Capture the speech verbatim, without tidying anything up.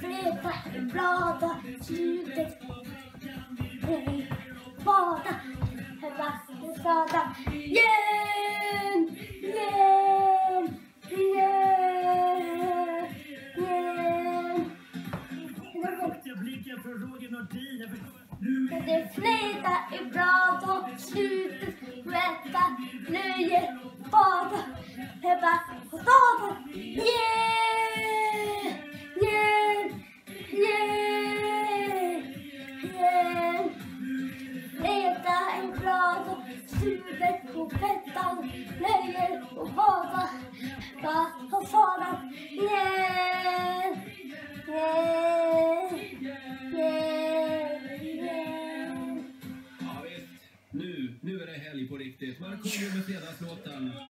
Leta i blada, slutet. Bada, vattenskada. Igen, igen, igen, igen. Blicken från Roger Nordin. Det fleta i blada, slutet. Rätta, löje, bada, vattenskada. Igen, igen, igen, igen. Leta en blad och slutet på pettan, löjer och bada, va och fara, igen, igen, igen, igen. Ja visst, nu, nu är det helg på riktigt. Man kommer med fredagslåten.